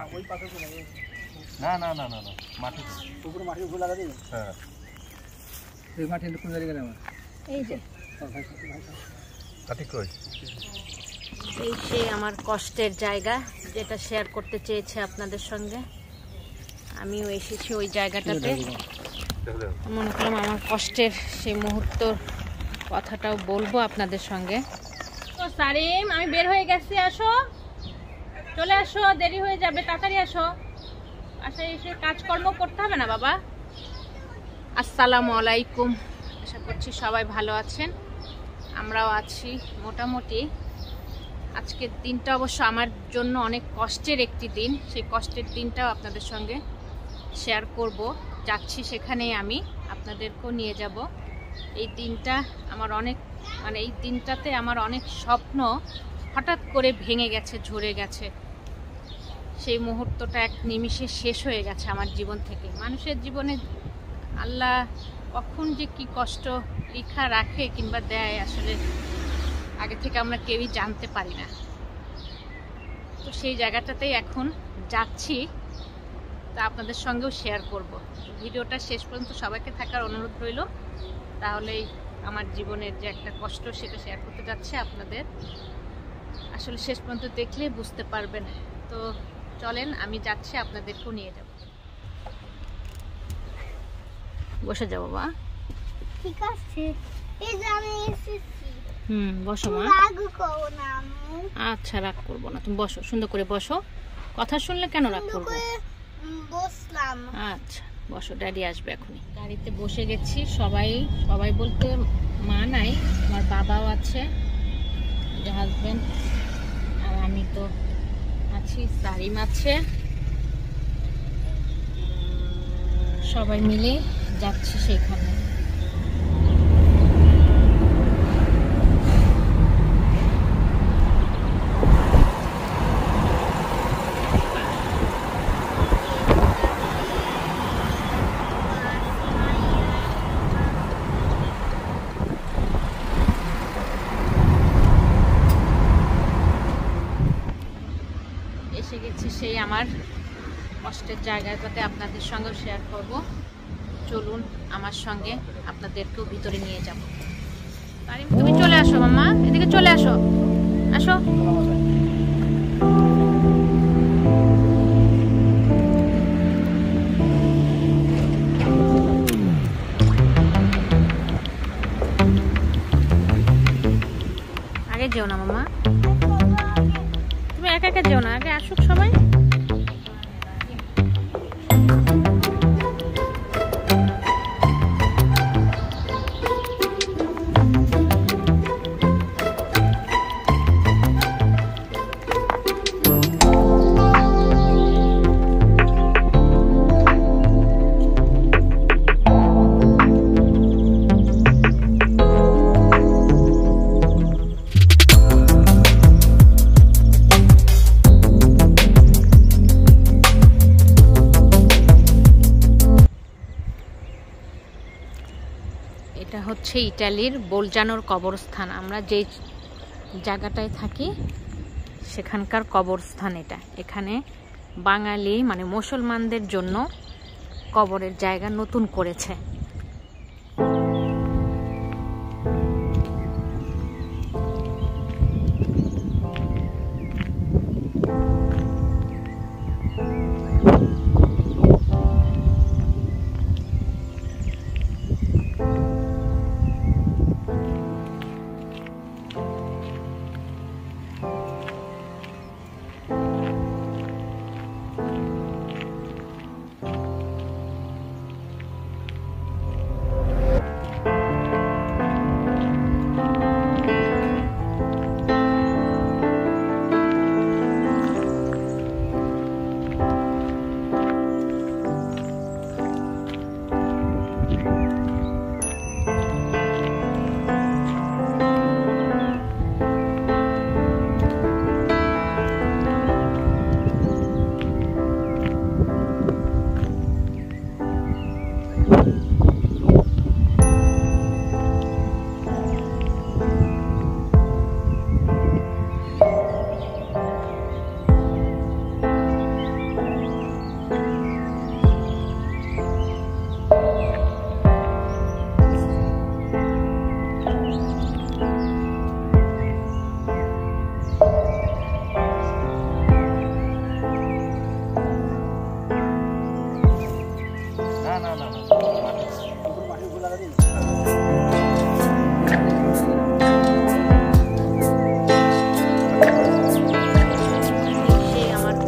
ওই পাথর তো লাগে না না না না না মাটি পুকুর মাটি ফুল লাগা দিই হ্যাঁ এই মাটি কোন জায়গায় গেল আমার এই যে কাটি কই এই সেই আমার কষ্টের জায়গা যেটা শেয়ার করতে চেয়েছে আপনাদের সঙ্গে আমিও এসেছি ওই জায়গাটাতে মনে করলাম আমার কষ্টের সেই মুহূর্তর কথাটাও বলবো আপনাদের সঙ্গে তো সারিম আমি বের হয়ে গেছি আসো চলে আসো দেরি হয়ে যাবে তাড়াতাড়ি আসো বাসায় এসে কাজকর্ম করতে হবে না বাবা আসসালামু আলাইকুম আশা করছি সবাই ভালো আছেন আমরাও আছি মোটামুটি আজকের দিনটা অবশ্য আমার জন্য অনেক কষ্টের একটি দিন সেই কষ্টের দিনটাও আপনাদের সঙ্গে শেয়ার করব যাচ্ছি সেখানেই আমি আপনাদেরকেও নিয়ে যাব এই দিনটা আমার অনেক এই দিনটাতে আমার অনেক স্বপ্ন হঠাৎ করে ভেঙে গেছে ঝরে গেছে সেই মুহূর্তটা এক নিমিষে শেষ হয়ে গেছে আমার জীবন থেকে মানুষের জীবনে আল্লাহ কখন যে কি কষ্ট লিখা রাখে কিংবা দেয় আসলে আগে থেকে আমরা কেউই জানতে পারি না তো সেই জায়গাটাতেই এখন যাচ্ছি তা আপনাদের সঙ্গেও শেয়ার করব ভিডিওটা শেষ পর্যন্ত সবাইকে থাকার অনুরোধ রইল তাহলেই আমার জীবনের যে একটা কষ্ট সেটা শেয়ার করতে যাচ্ছে আপনাদের আসলে শেষ পর্যন্ত দেখলে বুঝতে পারবেন তো চলেন আমি যাচ্ছি আপনাদেরকেও নিয়ে যাব বসে যাও বাবা ঠিক আছে এই যে আমি এসেছি বসো মা রাগ করো না আম্মু আচ্ছা রাগ করবো না তুমি বসো সুন্দর করে বসো কথা শুনলে কেন রাগ করবো বসলাম আচ্ছা বসো ড্যাডি আসবে এখনই গাড়িতে বসে গেছি সবাই বলতে মা নাই আমার বাবাও আছে যে হাজবেন্ড আর আমি তো আছি সারিম আছে সবাই মিলে যাচ্ছি সেখানে এসে গেছি সেই আমার কষ্টের জায়গাটাতে আপনাদের সঙ্গেও শেয়ার করব চলুন আমার সঙ্গে আপনাদেরকেও ভিতরে নিয়ে যাব তুমি চলে আসো মাম্মা এদিকে চলে আসো আসো আগে যেও না মাম্মা তুমি একা একা যেও না আগে আসুক সবাই এটা হচ্ছে ইটালির বোলজানোর কবরস্থান আমরা যে জায়গাটায় থাকি সেখানকার কবরস্থান এটা এখানে বাঙালি মুসলমানদের জন্য কবরের জায়গা নতুন করেছে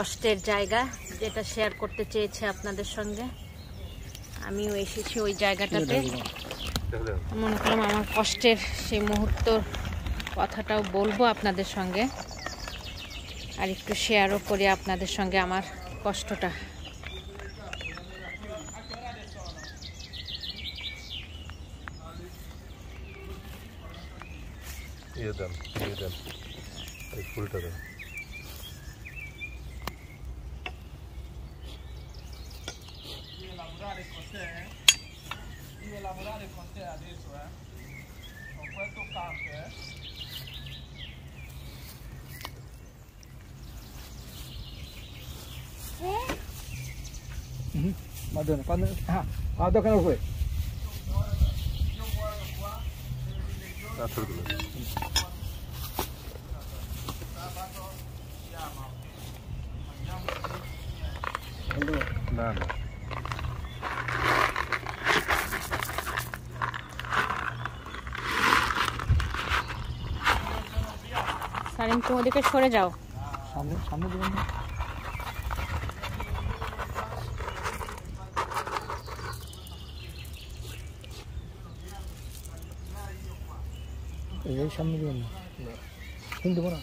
কষ্টের জায়গা, যেটা শেয়ার করতে চেয়েছে আপনাদের সঙ্গে। আমিও এসেছি ওই জায়গাটাতে। মনে করলাম আমার কষ্টের সেই মুহূর্তর কথাটাও বলবো আপনাদের সঙ্গে, আর একটু শেয়ারও করি আপনাদের সঙ্গে আমার কষ্টটা। এই ফুলটা দেন। Madonna, quando che non fue? না না সারিন, তুমি ওদিকে সরে যাও। সামনে সামনে দিবেন না। এই সামনে দিবেন না, শুনতে দেবো না।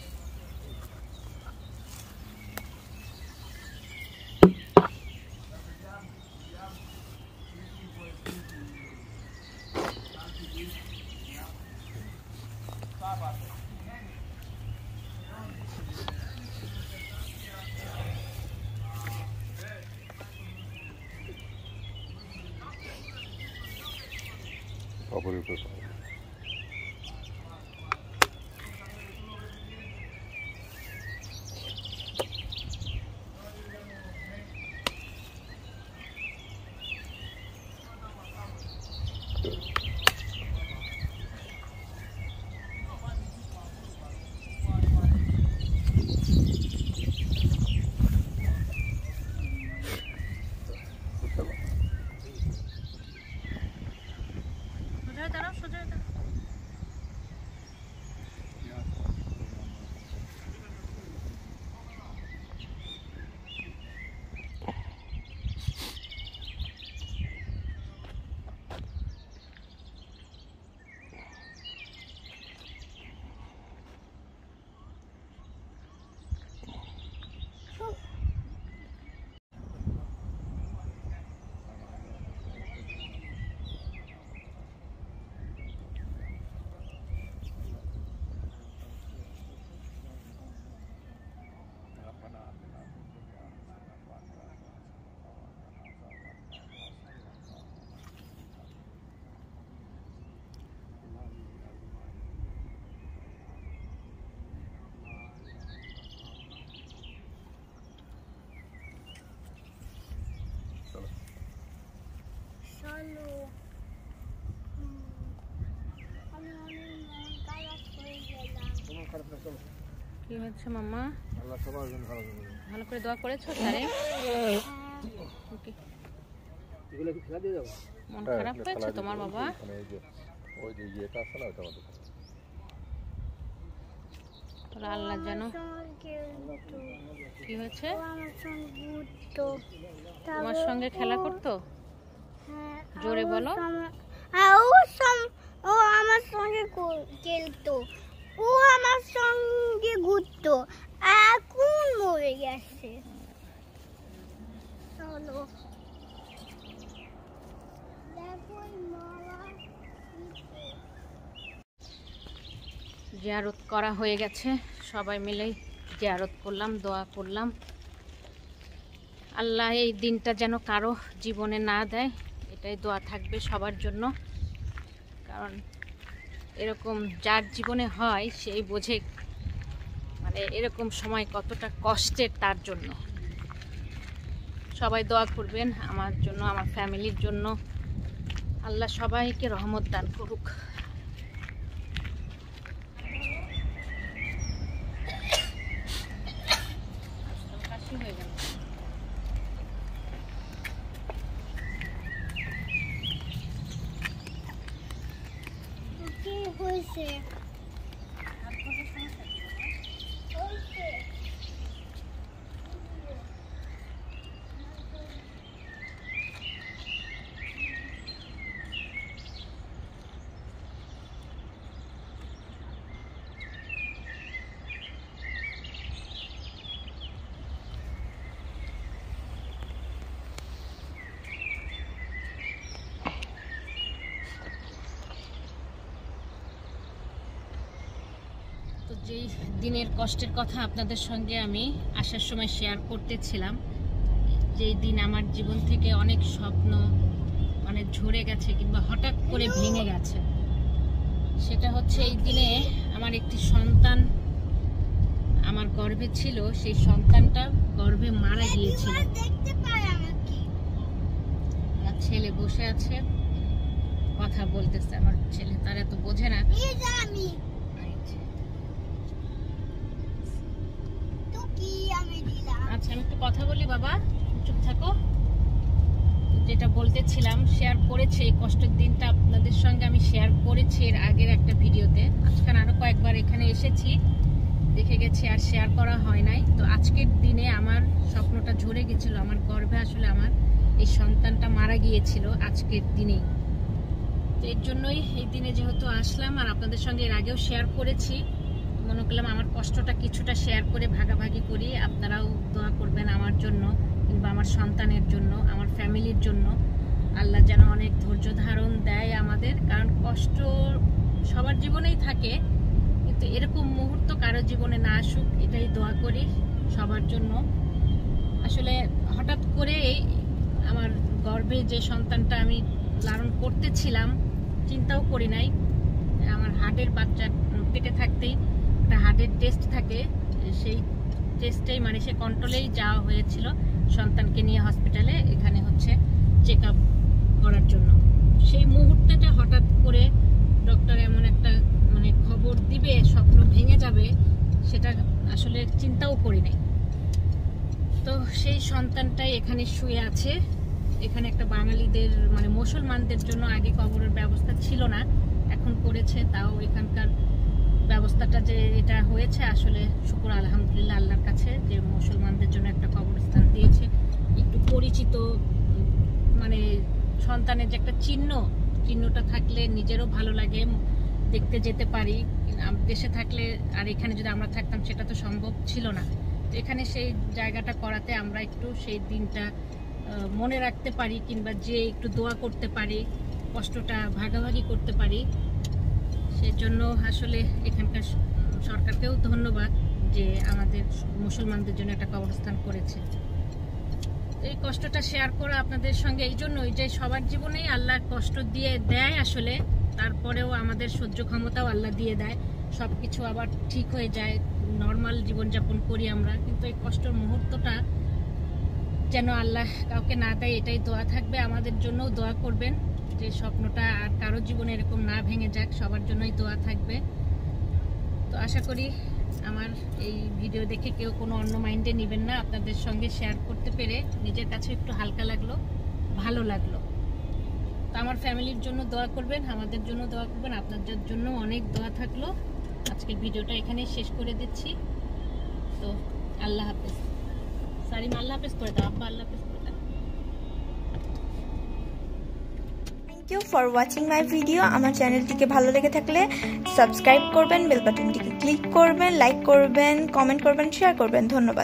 অপরিপক্ক কি হচ্ছে মাম্মা? আল্লাহ সবার জন্য ভালো করে। ভালো করে দোয়া করেছো স্যারে? এগুলো কি খেলা দিয়ে যাবো? মন খারাপ হয়েছে তোমার বাবা? ওই যে ইয়েটা আছে না, ওটা আমাদের তাহলে আল্লাহ জানো কি হয়েছে। তোমার সঙ্গে খেলা করতো? জোরে বলো। ও আমার সঙ্গে খেলতো, ও আমার সঙ্গে ঘুরতো, এখন মরে গেছে। চলো জিয়ারত করা হয়ে গেছে, সবাই মিলে জিয়ারত করলাম, দোয়া করলাম। আল্লাহ এই দিনটা যেন কারো জীবনে না দেয়, এটাই দোয়া থাকবে সবার জন্য। কারণ এরকম যার জীবনে হয় সেই বোঝে মানে এরকম সময় কতটা কষ্টের তার জন্য। সবাই দোয়া করবেন আমার জন্য, আমার ফ্যামিলির জন্য। আল্লাহ সবাইকে রহমত দান করুক। হয়ে গেল। কি হয়েছে? যেই দিনের কষ্টের কথা আপনাদের সঙ্গে আমি আসার সময় শেয়ার করতেছিলাম, যেই দিন আমার জীবন থেকে অনেক স্বপ্ন মানে ঝরে গেছে কিংবা হঠাৎ করে ভেঙে গেছে, সেটা হচ্ছে এই দিনে আমার একটি সন্তান আমার গর্ভে ছিল, সেই সন্তানটা গর্ভে মারা গিয়েছিল। আমার ছেলে বসে আছে, কথা বলতেছে, আমার ছেলে তার এত বোঝে না। আচ্ছা আমি একটু কথা বলি, বাবা চুপ থাকো। যেটা বলতেছিলাম, শেয়ার করেছি এই কষ্টের দিনটা আপনাদের সঙ্গে আমি শেয়ার করেছি এর আগের একটা ভিডিওতে। আজকাল আরো কয়েকবার এখানে এসেছি, দেখে গেছি, আর শেয়ার করা হয় নাই। তো আজকের দিনে আমার স্বপ্নটা ঝরে গেছিল, আমার গর্ভে আসলে আমার এই সন্তানটা মারা গিয়েছিল আজকের দিনেই। তো এর জন্যই এই দিনে যেহেতু আসলাম, আর আপনাদের সঙ্গে এর আগেও শেয়ার করেছি, মনে করলাম আমার কষ্টটা কিছুটা শেয়ার করে ভাগাভাগি করি। আপনারাও দোয়া করবেন আমার জন্য কিংবা আমার সন্তানের জন্য, আমার ফ্যামিলির জন্য। আল্লাহ যেন অনেক ধৈর্য ধারণ দেয় আমাদের, কারণ কষ্ট সবার জীবনেই থাকে, কিন্তু এরকম মুহূর্ত কারো জীবনে না আসুক, এটাই দোয়া করি সবার জন্য। আসলে হঠাৎ করে আমার গর্ভে যে সন্তানটা আমি লালন করতেছিলাম, চিন্তাও করি নাই। আমার হার্টের বাচ্চা পেটে থাকতেই একটা হার্টের টেস্ট থাকে, সেই টেস্টেই মানে সে কন্ট্রোলেই যাওয়া হয়েছিল সন্তানকে নিয়ে হসপিটালে, এখানে হচ্ছে চেক আপ করার জন্য। সেই মুহূর্তটা হঠাৎ করে ডক্টর এমন একটা মানে খবর দিবে, স্বপ্ন ভেঙে যাবে, সেটা আসলে চিন্তাও করি নাই। তো সেই সন্তানটাই এখানে শুয়ে আছে। এখানে একটা বাঙালিদের মানে মুসলমানদের জন্য আগে কবরের ব্যবস্থা ছিল না, এখন করেছে। তাও এখানকার ব্যবস্থাটা যে এটা হয়েছে, আসলে শুকর আলহামদুলিল্লাহ আল্লাহর কাছে, যে মুসলমানদের জন্য একটা কবরস্থান দিয়েছে। একটু পরিচিত মানে সন্তানের যে একটা চিহ্নটা থাকলে নিজেরও ভালো লাগে, দেখতে যেতে পারি। দেশে থাকলে আর এখানে যদি আমরা থাকতাম সেটা তো সম্ভব ছিল না। তো এখানে সেই জায়গাটা করাতে আমরা একটু সেই দিনটা মনে রাখতে পারি, কিংবা যে একটু দোয়া করতে পারি, কষ্টটা ভাগাভাগি করতে পারি। সেজন্য আসলে এখানকার সরকারকেও ধন্যবাদ যে আমাদের মুসলমানদের জন্য একটা কবরস্থান করেছে। এই কষ্টটা শেয়ার করা আপনাদের সঙ্গে এই জন্যই যে সবার জীবনেই আল্লাহ কষ্ট দিয়ে দেয় আসলে, তারপরেও আমাদের সহ্য ক্ষমতাও আল্লাহ দিয়ে দেয়, সবকিছু আবার ঠিক হয়ে যায়, নর্মাল জীবনযাপন করি আমরা। কিন্তু এই কষ্টের মুহূর্তটা যেন আল্লাহ কাউকে না দেয়, এটাই দোয়া থাকবে। আমাদের জন্যও দোয়া করবেন যে স্বপ্নটা আর কারো জীবনে এরকম না ভেঙে যাক, সবার জন্যই দোয়া থাকবে। তো আশা করি আমার এই ভিডিও দেখে কেউ কোনো অন্য মাইন্ডে নেবেন না। আপনাদের সঙ্গে শেয়ার করতে পেরে নিজের কাছে একটু হালকা লাগলো, ভালো লাগলো। তো আমার ফ্যামিলির জন্য দোয়া করবেন, আমাদের জন্য দোয়া করবেন, আপনাদের জন্য অনেক দোয়া থাকলো। আজকের ভিডিওটা এখানেই শেষ করে দিচ্ছি। তো আল্লাহ হাফেজ। সারিম আল্লাহ হাফেজ করে দাও, আব্বা আল্লাহ হাফেজ করে দাও। Thank you for watching my video. আমার চ্যানেলটিকে ভালো লেগে থাকলে সাবস্ক্রাইব করবেন, বেল বাটনটিকে ক্লিক করবেন, লাইক করবেন, কমেন্ট করবেন, শেয়ার করবেন। ধন্যবাদ।